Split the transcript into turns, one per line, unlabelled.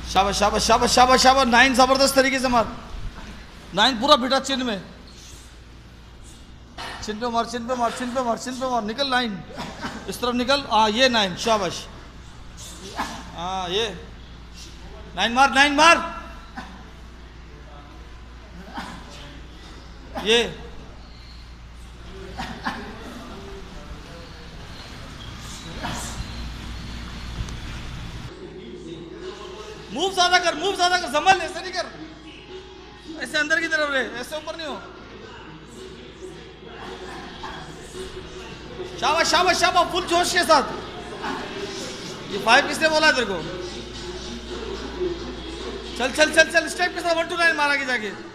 शाबाश शाबाश शाबाश शाबाश शाबाश। 9 जबरदस्त तरीके से मार। 9 पूरा बिठा चिन में, चिन पे मार, चिन पे मार, चिन पे मार, चिन पे मार। निकल 9 इस तरफ निकल। हाँ ये 9 शाबाश। हाँ ये 9 मार, 9 मार। ये मूव ज्यादा कर, मूव ज्यादा कर, संभल, ऐसे नहीं कर, ऐसे अंदर की तरफ रहे, ऐसे ऊपर नहीं हो। शाबाश शाबाश शाबाश, फुल जोश के साथ। ये 5 किसने बोला तेरे को? चल चल चल चल, स्टेप के साथ 1 to 9 मारा के जाके।